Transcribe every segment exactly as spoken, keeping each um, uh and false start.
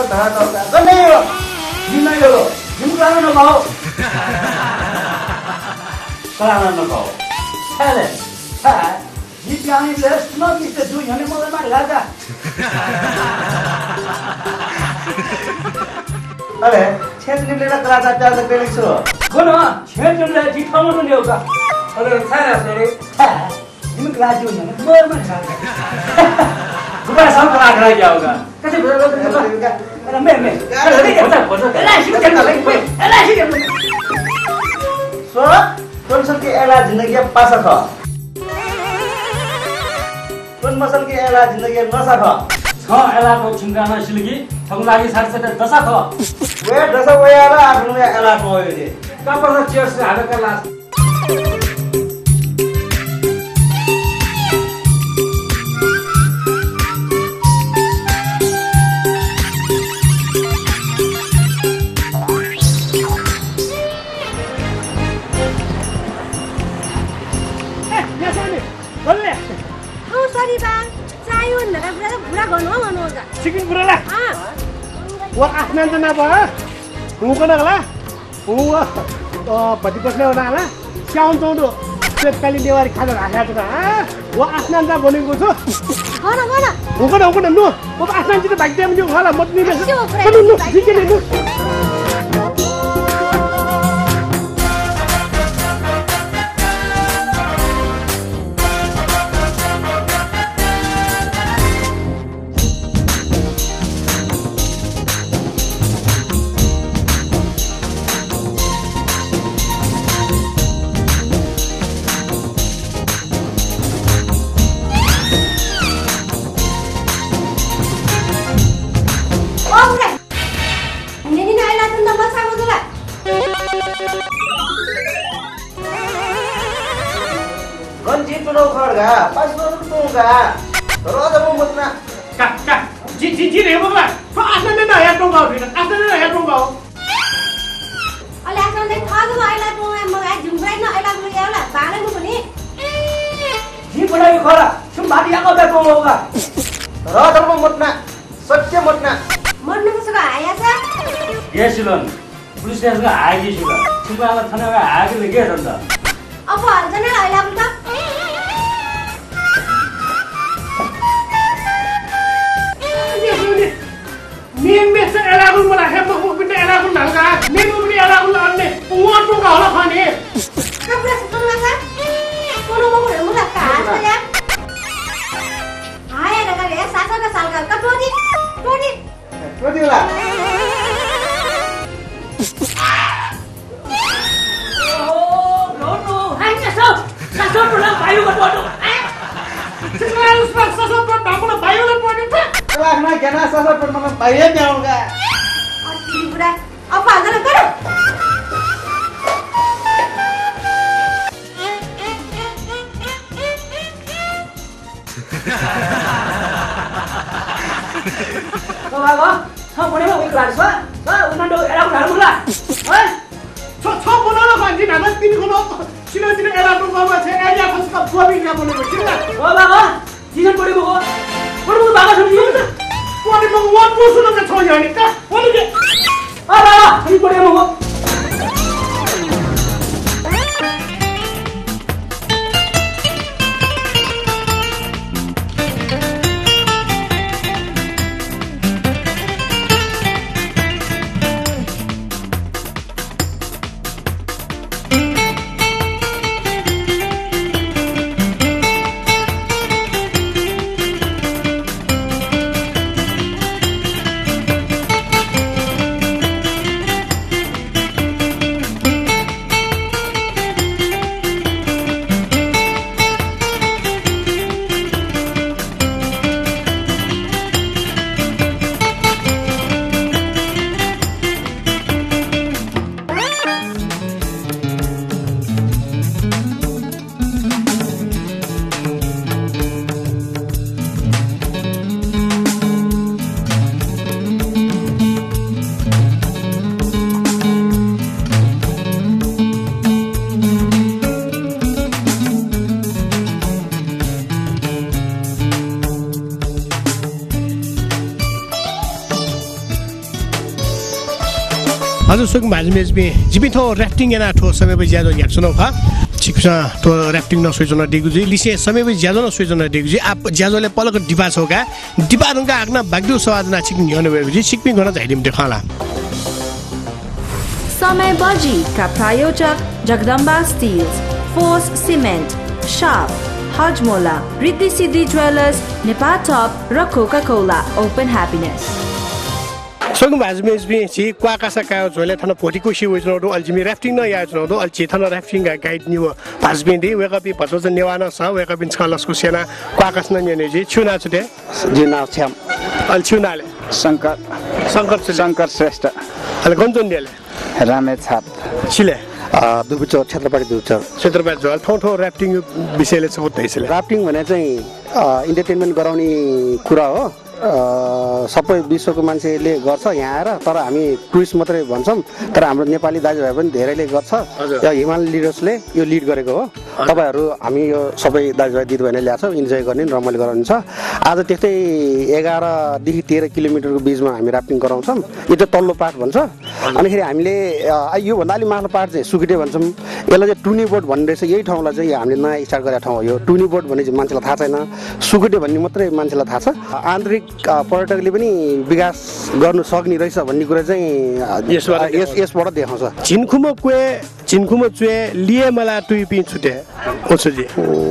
धा धा गर्ने हो जिम्मै हो जिम्कान नखाओ कलान नखाओ छले छ जिम्कानी लेस न किसे दु यने मलाई मार लागा अरे छेत्रीले र कलाचा प्याज पेलेको छु कोन छेत्रीले जिठाउनु नि एउटा अरे छाया सरे जिम क्लास जो नि मोर मन छ गुबा सब कला करा गया होगा कैसे अरे मैं मैं फोटो फोटो एला शिव के लगे एला शिव के सो कोन सन के एला जिंदगी पासा ख कोन मसल के एला जिंदगी नसा ख छ एला को छिंगाना सिलगी थङ लागि साथसाथै दशा ख वे दशा वयाला आफ्नो एला को हो दे कपडा चेस हाले कला Chicken burala. Wah asnan tu napa? Muka nak lah. Muka, baju kosnya orang lah. Siapa tu tu? Setiap kali dia wari khana rasa tu na. Wah asnan tu boleh kusu. Mana mana? Muka dah muka dah nu. Wah asnan tu bagi dia menjuk hala mot ni besok. Mana nu? Chicken ni nu. Kak, kak, ji ji ji ni apa? Kau asal ni dah ya tunggu kau, asal ni dah ya tunggu kau. Oleh asal ni kau tu ayah tu yang mengai jumpai nak ayah tu yang lah, balik tu ni. Ji pernah ikut lah, cuma dia kau dah tunggu kau. Rasa tu mutna, sacca mutna. Mutna tu suka ayah sah? Yes, Silon. Polis dia suka ayah juga. Cuma awak thana awak ayah lagi ada. Apa artinya ayah tu? Nih biasa elagun malah hebat pun kita elagun nangka. Nih pun ni elagun lawan ni. Penguat tu kau lah kan ni. Kau berasa sekarang apa? Kau nak mau mau nak kah saja? Ayah dah kali ya sasa ke salga. Kau tu ni, tu ni. Tu ni lah. Oh, no no. Hanya so, sasa pulang bayu ke tu. Sekarang sekarang sasa pulang bangun bayu ke tu. Kalau nak kena sasa permana bayar ni orang. Asli berat. Apa agak nak? Kau apa? Kau boleh mau iklan sah? Sah, unan do era unan mula. Hei, kau kau boleh lah kan? Jadi nak sini kau nak sini sini era tu kau macam era kau suka buat ni kau boleh sini lah. Kau apa? Jangan boleh bawa. Boleh bawa bawa sendiri. Wah ni mau buat musuh nak cakap ni kah? Wah ni. Apa? Ini boleh bawa. सोक माझमेज बे जिबि थो rafting एना थो समय बे ज्यादा याद सुनो खा छिक्सा तो र्याफ्टिङ न सोइजना दिगु जी लिसे समय बे ज्यादा न सोइजना दिगु जी आप ज्यादाले पलक डिपा छोका डिपा रंगा आग्ना बागदु सवाजना छिकिङ यने बे जी सिकपिङ गर्न जाइदिम देखाला SAMAYBAJI का प्रायोजक Jagdamba steels, force cement, sharp, Hajmola, Riddhi Siddhi jewellers, Nepal top र कोका कोला ओपन ह्याप्पिनेस। सोगम भाजमेज बि छि क्वाकासा कायो झोले थन पोटिको सी वजनो दो अल्जिमी र्याफ्टिङ न या जनो दो अल्छि थन र्याफ्टिङ गाइड निउ भाजबिन दि वेका पि पछो नेवाना स वेका पिन छलसको सेना क्वाकास न नेने जी छुना छुटे जिना छ्याम अल्छुनाले शंकर शंकर शंकर श्रेष्ठ अल गन्जन देले रामे छाप छिले दुबुचो क्षेत्रपाटी दुबुचो क्षेत्रपाटी झोल ठौ ठौ र्याफ्टिङ विषयले छ त्यसले र्याफ्टिङ भने चाहिँ इन्टरटेनमेन्ट गराउने कुरा हो सबै विश्वको मान्छेले गर्छ यहाँ आएर तर हामी टुरिस्ट मात्रै भन्छौँ तर हाम्रो नेपाली दाजुभाइ पनि धेरैले गर्छ यो हिमालय लिडर्सले यो लिड गरेको हो तपाईहरू हामी यो सबै दाजुभाइ दिदीबहिनी ल्याछौँ इन्जोय गर्ने रमाइलो गराउनु छ आज त्यस्तै एघारदेखि तेह्र किलोमिटरको बिचमा हामी र्याफ्टिङ गराउँछौँ यो चाहिँ तल्लो पार्ट भन्छ अनिखेरि हामीले योभन्दा अलिक माथिल्लो पार्ट चाहिँ सुकिटे भन्छौँ यसलाई चाहिँ टुनी बोट भन्ने रहेछ यही ठाउँलाई चाहिँ हामीले नयाँ स्टार्ट गरेको ठाउँ हो यो टुनी बोट भन्ने चाहिँ मान्छेलाई थाहा छैन सुकिटे भन्ने मात्रै मान्छेलाई थाहा छ आन्तरिक पर्यटकले पनि विकास गर्नु सक्ने रहेछ भन्ने कुरा चाहिँ यसबाट यस यसबाट देखाउँछ चिनखुम क्वे चिनखुम चुए लिए मला टुइपि छुटे ओछुजी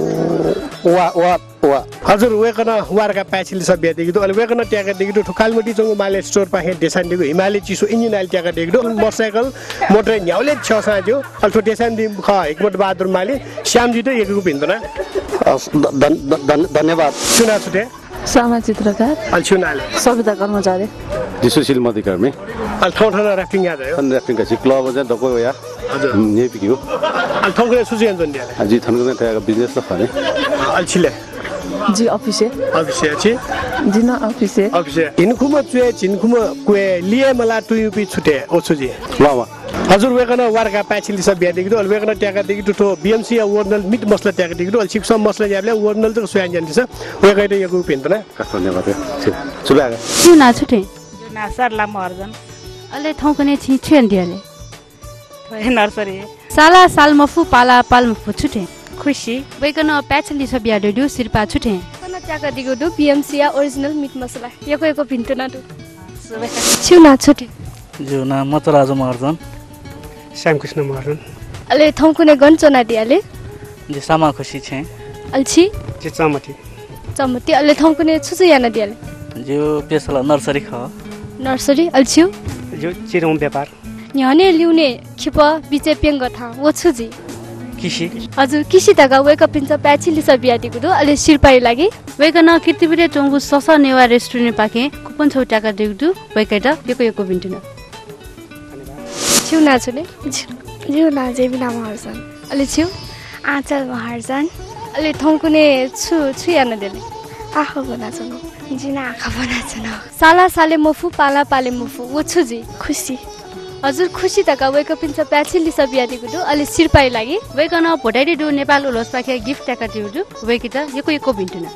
वा वा वा हजुर वेकन वारका प्याचिल सब बेदेखि तो वेकन ट्याका देखि तो ठुकालमटी चंगु माले स्टोर पाखे देसान दिगु हिमालय चिसो इंजिन आइल ट्याका देखि तो मोटरसाइकल मोटर न्याउले छ साजो अल्टो देसान दि ख एकमत बहादुर माली श्यामजी त एकको भिन्दना धन्यवाद सुना छुटे सामा चित्रकार अलछुनाले सविता कर्मचारी सुशील मधिकर्मी अल ठौ ठौ र्याफ्टिङ याद आयो र्याफ्टिङ का क्लब चाहिँ दको या हजुर नेपी हो अल ठौको सुजियन जन दिले अझै थनको चाहिँ त्यहाँ बिजनेस ल खने अलछिले जी अफिसे अफिसे छि जिना अफिसे अफिसे इनखुम चुए चिनखुम क्वे लिए मला टुयुपि छुटे ओछुजी वा वा हजुर वेकन वारका प्याचिल सब बेदेखि तो वेकन ट्याका देखि तो बीएमसी ओरिजिनल मिट मसला ट्याका देखि तो सिक्स मसला याबले ओरिजिनल त सोयान जान्छ वेकैले यको पिन्तना धन्यवाद सुलागा सुना छुटे जुना सरला मर्जन अले ठौकने छि छेन दिले नर्सरी साला साल मफु पाला पाल मफु छुटे खुशी वेकन प्याचिल सब याडे दु सिरपा छुटे कन ट्याका दिगो दु बीएमसी ओरिजिनल मिट मसला यको यको पिन्तना दु छुना छुटे जुना मतराज मर्जन श्यामकृष्ण महर्जन अले ठौकुने गन्चना दिले जे सामा खुशी छे अलछि जे चमटी चमटी अले ठौकुने छुछु याना दिले जो पेसला नर्सरी ख नर्सरी अलछिउ जो चिरौं व्यापार न्याने लिउने खिप बिचे पेंग था वो छुजी किसी हजुर किसी तगा वेक अप पिन्छ प्याचिली सब बियादिको दु अले सिरपाई लागि वेकन किर्तिबिरे चंगु ससा नेवा रेस्टुरेन्ट पाके कुपन छौटाका देउदु वेकेटा यको यको बिन्टिना छिउना छुले जिउना जेबिना महर्जन अले छिउ आँचल महर्जन अले ठौकुने छु छु याना देले आँखा बनाछन् जिना आँखा बनाछन् साला साले मफु पाला पाले मफु वो छुजी खुसी हजुर खुसी तका वेक अप पिन्छ प्याचिली सब बियादिको दु अले सिरपाई लागि वेकन भोटाइदे दु नेपाल उलोस पाके गिफ्ट टाका दिउदु वेकिता यको यको बिन्टिना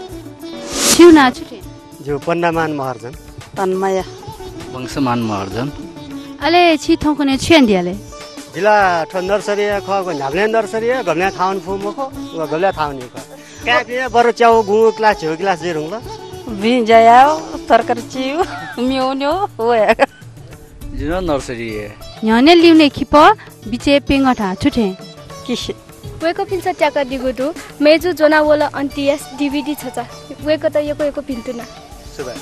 छिउना छुटे जो पन्नामान महर्जन तन्मय वंशमान महर्जन अले छि ठौकने छेन दिले जिला ठ नर्सरी ख घाब्ले नर्सरी घाब्ले थाउन फुमको घाब्ले थाउन को काफी बरो च्याउ गु क्लास हो क्लास जिरुङ ल बिन जायाओ तरकारी चिउ म्योन्यो होया जुना नर्सरी न्याने लिउने खिप बिचे पेंगठा छुटे किसी वेक अप पिन्छ ट्याका दिगो दु मेजु जोना वला अन्तिएस डीवीडी छचा वेक त यको यको पिन्तुना सुबा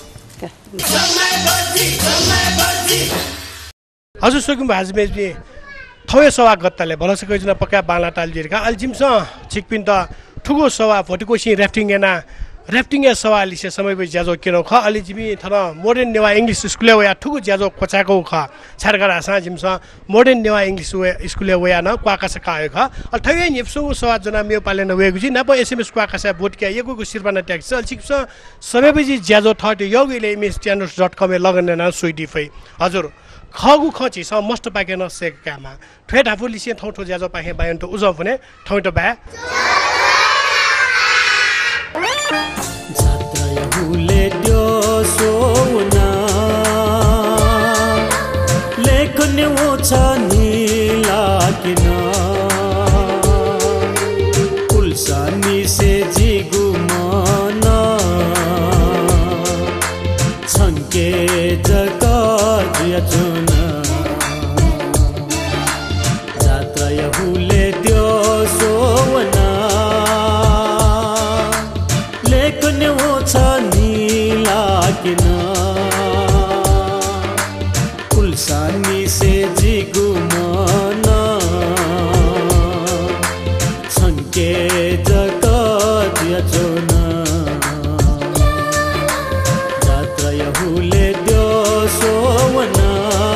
हजुर सोकिम भाजमेज बि थवे सवा गत्ताले भलस कइजना पक्का बाला टालजिरका अल्जिमस छिकपिन त ठुगो सवा फोटोकोसी र्याफ्टिङ एना र्याफ्टिङ ए सवा लिसे समय बि ज्याजो किनो ख अलि जिमि थन मोडर्न नेवा इंग्लिश स्कुल वया ठुगो ज्याजो कोचाको ख छरगरा सा जिमस मोडर्न नेवा इंग्लिश वे स्कुल वया न क्वाकास कायो ख अल ठगे नेप्सो सवा जना मेउ पालेन वेगु जि नप एसएमएस क्वाकास बोट के यगु सिरबाना ट्याक्स अल छिकस समय बि ज्याजो थर्टी योगले एमएस च्यानल्स डट कम ए लगन न सुइडी फै हजुर खगु खची स मस्ट पाके न सेकामा ठेट आफु लिसे ठौ ठौ ज्याजो पाखे बायन त उजो भने ठौ त बा जात्रा यहुले त्यो सोना लेखने वो के जगत यचोना जात्रा यहुले द्यो सोवना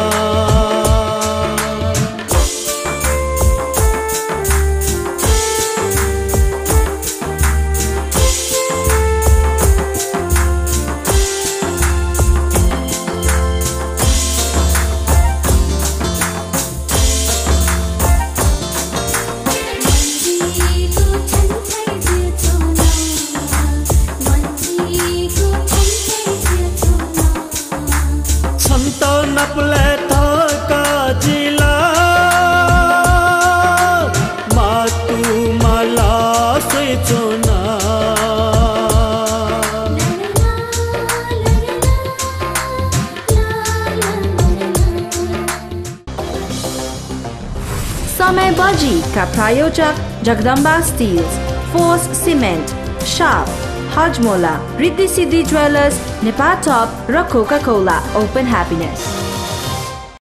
नपले थका जिला मातु मला सोचोना समयबाजी का प्रायोजक Jagdamba steels, Force cement, Sharp, Hajmola, Riddhi Siddhi jewellers, Nepal top र कोका कोला ओपन ह्याप्पिनेस।